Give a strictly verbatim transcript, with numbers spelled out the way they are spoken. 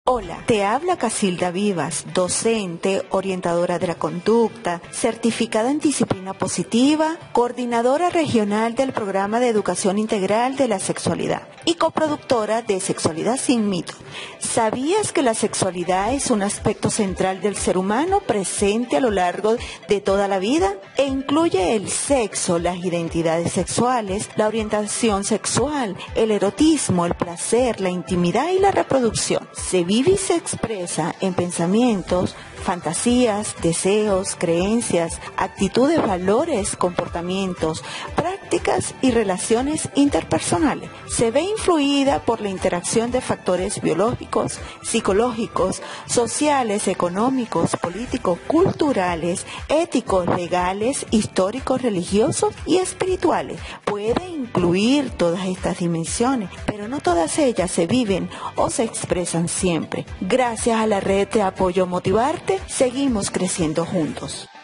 Hola, te habla Casilda Vivas, docente, orientadora de la conducta, certificada en disciplina positiva, coordinadora regional del programa de educación integral de la sexualidad y coproductora de Sexualidad sin Mito. ¿Sabías que la sexualidad es un aspecto central del ser humano presente a lo largo de toda la vida? E incluye el sexo, las identidades sexuales, la orientación sexual, el erotismo, el placer, la intimidad y la reproducción. Se vive y se expresa en pensamientos, fantasías, deseos, creencias, actitudes, valores, comportamientos, prácticas y relaciones interpersonales. Se ve influida por la interacción de factores biológicos, psicológicos, sociales, económicos, políticos, culturales, éticos, legales, históricos, religiosos y espirituales. Puede incluir todas estas dimensiones, pero no todas ellas se viven o se expresan siempre. Gracias a la red de apoyo Motivarte, seguimos creciendo juntos.